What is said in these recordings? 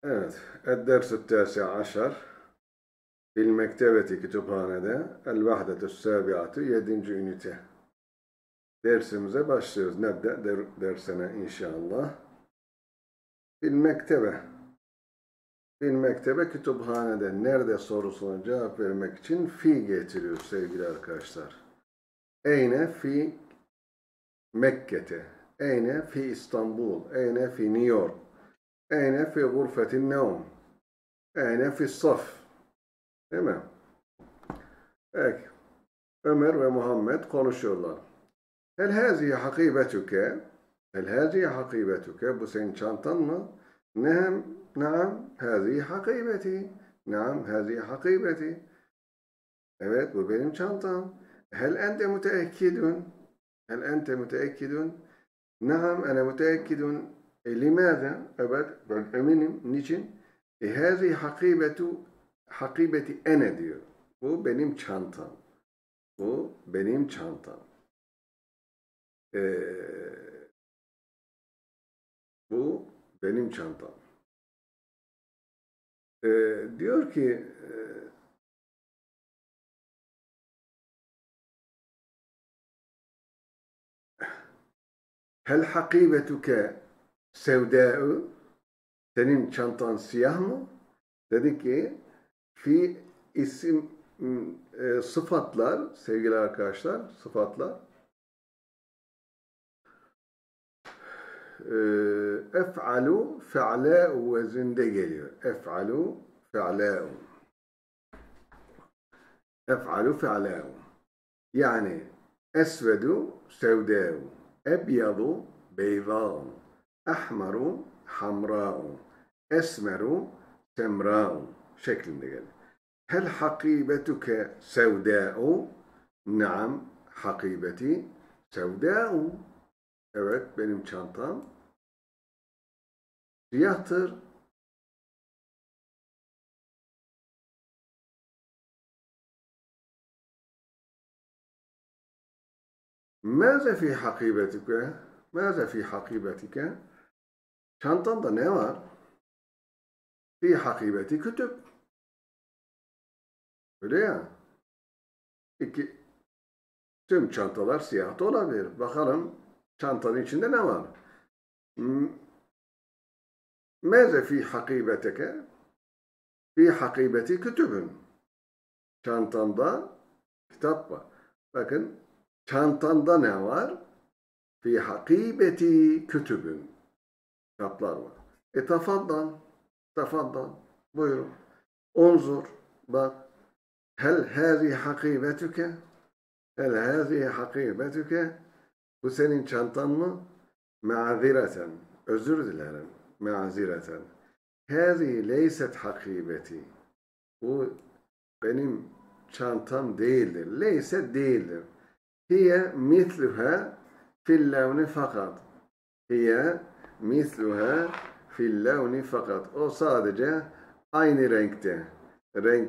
Evet. Ed-Ders-ü Tâsi' fil mektebeti kütüphanede El-Vahdetü Sâbi'atü 7. ünite. Dersimize başlıyoruz. Nebde dersine inşallah. Fil mektebe. Fil mektebe kütüphanede nerede sorusuna cevap vermek için fi getiriyor sevgili arkadaşlar. Eyne fi Mekke'te. Eyne fi İstanbul. Eyne fi New York. Eyne fi gurfetin nevm. Eyne fi saf. Değil mi? Peki. Ömer ve Muhammed konuşuyorlar. Hel hazihi hakibetuke? Hel hazihi hakibetuke? Bu senin çantan mı? Naam, hazihi hakibeti. Naam, hazihi hakibeti. Evet, bu benim çantam. Hel ente müteekkidun? Hel ente müteekkidun? Naam, ana müteekkidun. Limaza? Evet, ben eminim. Niçin? Hazihi hakibeti ene diyor. Bu benim çantam. Bu benim çantam. Bu benim çantam. Diyor ki hel hakibetuke sevdâ'u, senin çantan siyah mı? Dedi ki fi isim sıfatlar, sevgili arkadaşlar, sıfatlar ef'alu fe'lâ'u vezinde geliyor. Ef'alu fe'lâ'u. Ef'alu fe'lâ'u. Yani esvedu sevdâ'u. Ebyadu beyzâ'u. Ahmaru hamrâ'u. Esmeru semrâ'u şeklinde gelir. Hel hakibetuke sevdâ'u? Naam, hakibeti sevdâ'u. Evet, benim çantam siyahtır. Mâze fî hakibetike? Mâze fî hakibetike? Çantanda ne var? Fî hakibeti kütüp. Öyle ya. Tüm çantalar siyah da olabilir. Bakalım çantanın içinde ne var? Mâze fî hakibetike? Fî hakibeti kütübün. Çantanda kitap var. Bakın çantanda ne var? Fî hakibeti kütübün. Kitaplar var. Tafaddal. Buyurun. Unzur. Bak. Hel hâzi hakibetüke? Hel hâzi hakibetüke? Bu senin çantan mı? Ma'zireten. Özür dilerim. Ma'zireten. Hâzi leyset hakibeti. Bu benim çantam değildir. Leyset değildir. Hiye misluha fil levni fakat. Hiye misluha fil levni fakat. O sadece aynı renkte. Renk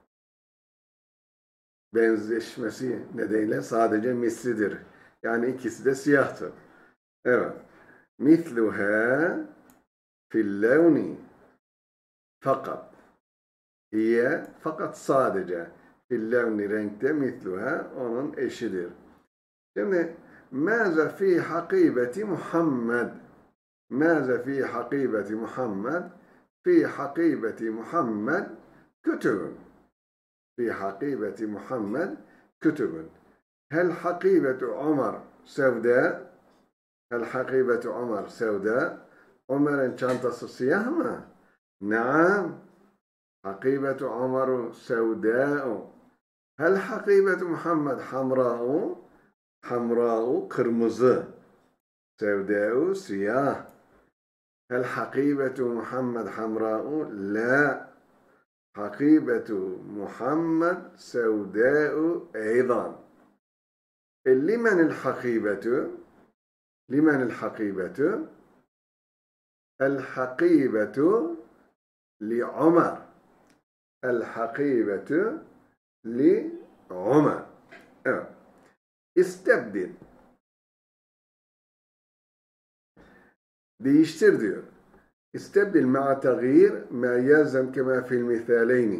benzeşmesi nedeniyle sadece mislidir. Yani ikisi de siyahtır. Evet. Misluha fil levni fakat. Hiye fakat sadece fil levni renkte misluha onun eşidir. Şimdi mâze fî hakibeti Muhammed. Mâze fî hakibeti Muhammed. Fî hakibeti Muhammed kütübün. Fî hakibeti Muhammed kütübün. Hel hakibetu Ömer sevde. Hel hakibetu Ömer sevde. Ömer'in çantası siyah mı? Naam. Hakibetu Ömer'u sevdâ'u. Hel hakibetu Muhammed hamrâ'u. Hamra'u kırmızı. Sevda'u siyah. Hel hakibetu Muhammed hamra'u? La. Hakibetu Muhammed sevda'u eydan. Limenil hakibetu? Limenil hakibetu? El hakibetu li Ömer. El hakibetu li Ömer. Evet. İstebdil. Değiştir diyor. استبدل مع تغيير ما يلزم كما في المثالين.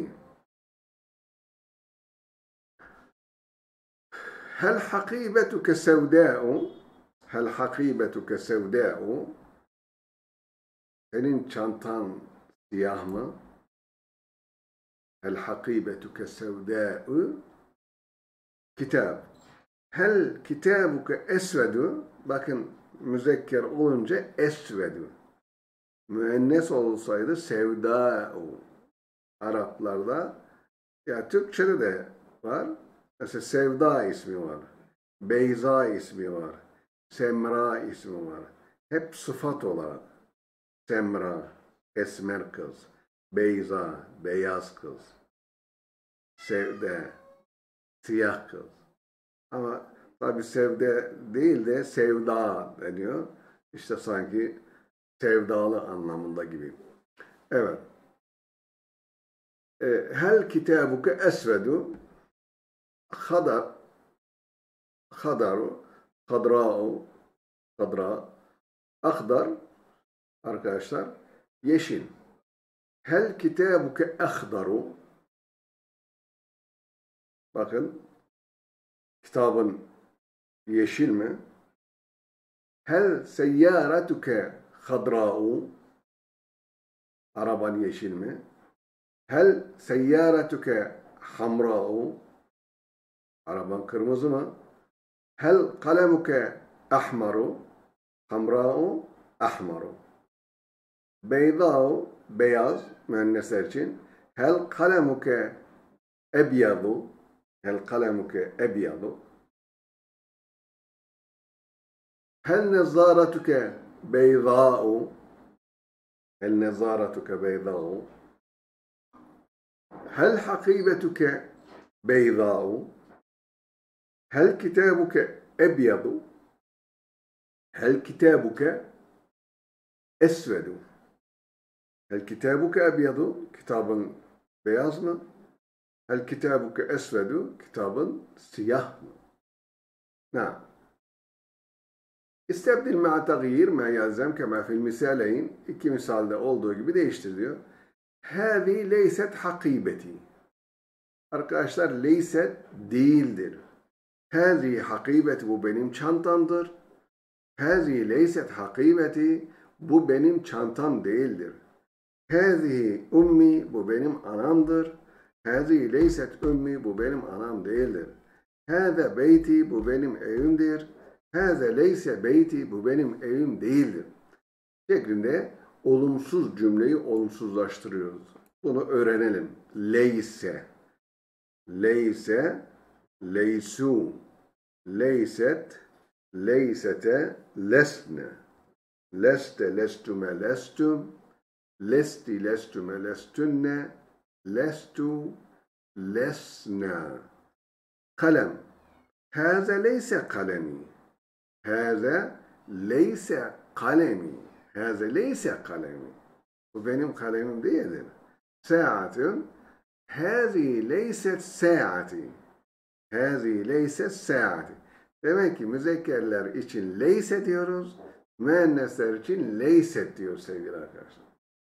هل حقيبتك سوداء؟ هل حقيبتك سوداء؟ Senin çantan siyah mı? Hel hakibetuke sevdâ'u? Kitap. Hel kitabuke esvedu? Bakın müzekker olunca esvedu. Müennes olsaydı sevdâ'u. Araplarda, ya Türkçe'de de var. Mesela Sevda ismi var. Beyza ismi var. Semra ismi var. Hep sıfat olarak. Semra, esmer kız. Beyza, beyaz kız. Sevde, siyah kız. Ama tabi sevde değil de sevda deniyor. İşte sanki sevdalı anlamında gibi. Evet. Hel kitabuke esvedu? Khadaru, hadra'u, hadra, akhdar, arkadaşlar, yeşil. Hel kitabuke akhdaru? Bakın, kitabın yeşil mi? Hel seyyaratuke hadra'u? Araban yeşil mi? Hel seyyaratuke hamra'u? Araban kırmızı mı? Hel kalemuke ahmaru? Hamra'u, ahmaru. Beyda'u, beyaz, müennesler için. Hel kalemuke ebyadu? Hel kalemuke ebyadu? Hel nezaratuke beyda'u? Hel nezaratuke beyda'u? Hel hakibetuke beyda'u? Hel kitabuke ebyadu? Hel kitabuke esvedu? Hel kitabuke ebyadu? Kitabın beyaz mı? Hel kitabuke esvedu? Kitabın siyah mı? Naam. İstebdil ma'a taghyir ma yelzem kema fil misaleyn. İki misalde olduğu gibi değiştir diyor. Hâzi leyset hakibeti. Arkadaşlar leyset değildir. Hâzi hakibeti, bu benim çantamdır. Hâzi leyset hakibeti, bu benim çantam değildir. Hâzi ummi, bu benim anamdır. Hâzi leyset ummi, bu benim anam değildir. Hâze beyti, bu benim evimdir. Hâze leyse beyti, bu benim evim değildir. Şeklinde olumsuz cümleyi olumsuzlaştırıyoruz. Bunu öğrenelim. Leyse, leyse, leysu, leyset, leysete, lesne, leste, lestume, lestum, lesti, lestume, lestunne, lestu, lesna. Kalem. Hâze leyse kalemi. Hâze leyse kalemi. Hâze leyse kalemi. Bu benim kalemim değildir. Saatun. Hâzi leyset saati. Hâzi leyset saati. Demek ki müzekkerler için leyse diyoruz. Müennesler için leyset diyor sevgili arkadaşlar.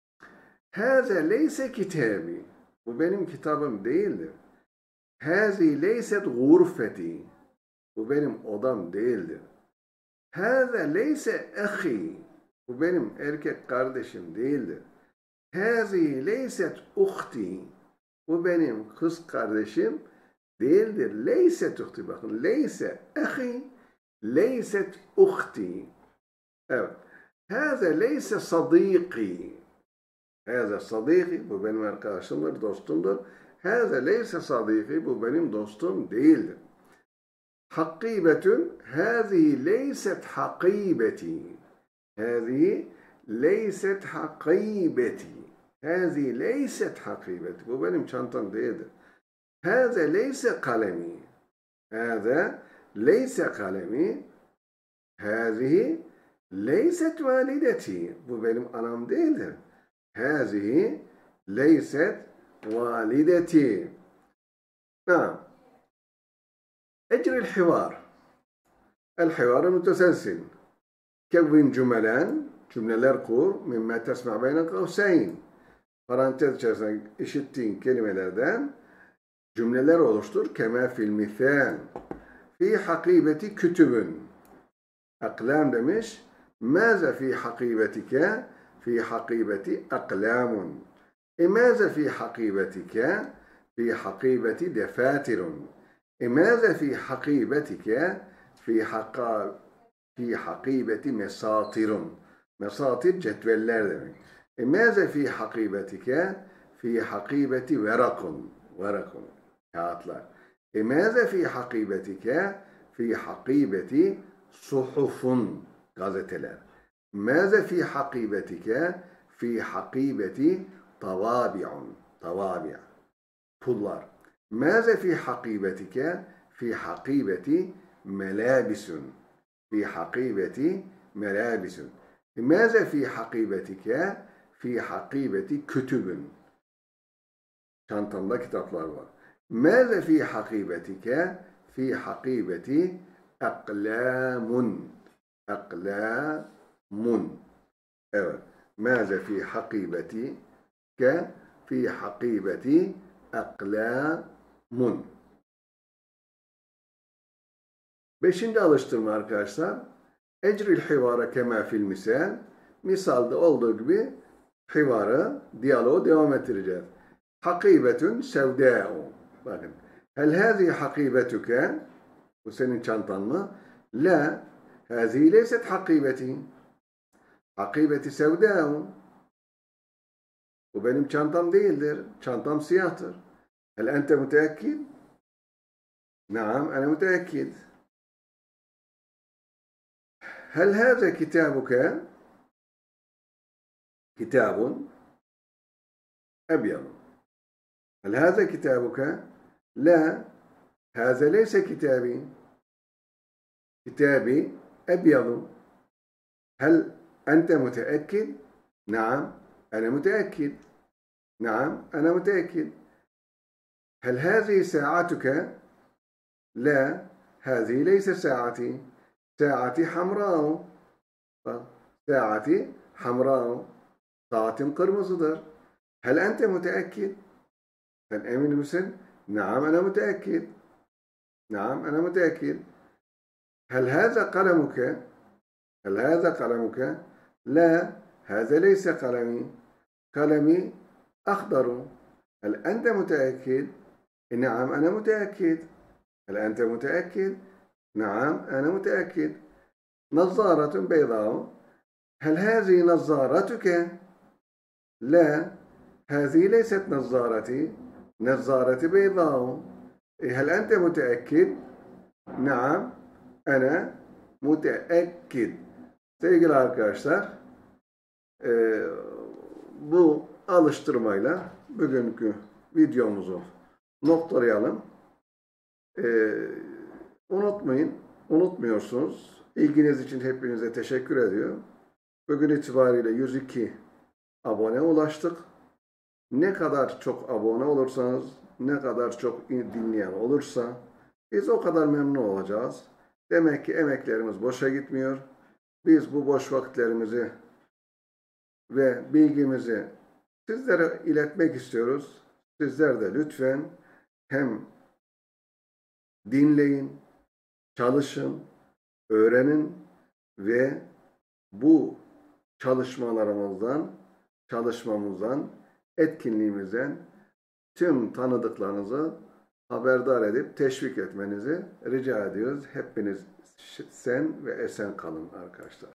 Hâze leyse kitabi. Bu benim kitabım değildir. Hâzi leyset gurfeti. Bu benim odam değildir. Hâze leyse ahi. Bu benim erkek kardeşim değildir. Hâzi leyset uhti. Bu benim kız kardeşim değildir. Leyset uhti. Bakın. Leyse ahi. Leyset uhti. Evet. Hâze leyse sadîki. Hâze sadîki. Bu benim arkadaşımdır, dostumdur. Hâze leyse sadîki. Bu benim dostum değildir. Hakibetün. Hâzihi leyset hakibeti. Hâzihi leyset hakibeti. Hâzihi leyset hakibeti. Bu benim çantam değildir. Hâze leyse kalemi. Hâze leyse kalemi. Hâzihi leyset valideti. Bu benim anam değildir. Hâzihi leyset valideti. Naam. Ecril hivar. El hivar müteselsil. Kevvin cümelen. Cümleler kur. Mimme tesma beyne kavseyn. Parantez içerisinde işittiğin kelimelerden cümleler oluştur. Kema fil misal. Fi hakibeti kütübün. Aklam demiş. Maze fi hakibetike? Fi hakibeti aklamun. Maze fi hakibetike? Fi hakibeti defatirun. Maze fi hakibetike? Fi hakibeti mesatirun. Mesatir cetveller demek. Maze fi hakibetike? Fi hakibeti verakun. Verakun. Kağıtlar. Maze fi hakibetike? Fi hakibeti suhufun. Gazeteler. Maze fi hakibetike? Fi hakibeti tavabi'un. Tavabi'. Pullar. Maze fi hakibetike? Fi hakibeti melabisun. Fi hakibeti melabisun. Maze fi hakibetike? Fi hakibeti kütübün. Çantamda kitaplar var. Maze fi hakibetike? Fi hakibeti aklamun. Aklamun. Evet. Maze fi hakibetike? Fi hakibeti aklamun. Beşinci alıştırma arkadaşlar. Ecril hivara kema fil misal. Misalda olduğu gibi hivarı, diyaloğu devam ettireceğiz. Hakibetun sevdâ'u. Bakın. Hel hâzi hakibetuke? Bu senin çantan mı? La. Hâzi leyset hakibeti. Hakibeti sevdâ'u. Bu benim çantam değildir. Çantam siyahtır. Hel ente müteakkid? Naam, ana müteakkid. هل هذا كتابك كتاب أبيض هل هذا كتابك لا هذا ليس كتابي كتابي أبيض هل أنت متأكد نعم أنا متأكد نعم أنا متأكد هل هذه ساعتك لا هذه ليس ساعتي ساعتي حمراء. ساعتي حمراء. Saatim kırmızıdır. هل أنت متأكد؟ Sen emin misin? نعم أنا متأكد. نعم أنا متأكد. هل هذا قلمك؟ هل هذا قلمك؟ لا هذا ليس قلمي. قلمي أخضر. هل أنت متأكد؟ نعم أنا متأكد. هل أنت متأكد؟ نعم أنا متأكد. نظارة بيضاء. هل هذه نظارتك؟ لا هذه ليست نظارتي. نظارتي بيضاء. هل أنت متأكد؟ نعم أنا متأكد. Sevgili arkadaşlar, bu alıştırmayla bugünkü videomuzu noktalayalım. Unutmuyorsunuz. İlginiz için hepinize teşekkür ediyorum. Bugün itibariyle 102 abone ulaştık. Ne kadar çok abone olursanız, ne kadar çok dinleyen olursa biz o kadar memnun olacağız. Demek ki emeklerimiz boşa gitmiyor. Biz bu boş vakitlerimizi ve bilgimizi sizlere iletmek istiyoruz. Sizler de lütfen hem dinleyin, çalışın, öğrenin ve bu çalışmamızdan, etkinliğimizden tüm tanıdıklarınızı haberdar edip teşvik etmenizi rica ediyoruz. Hepiniz sen ve esen kalın arkadaşlar.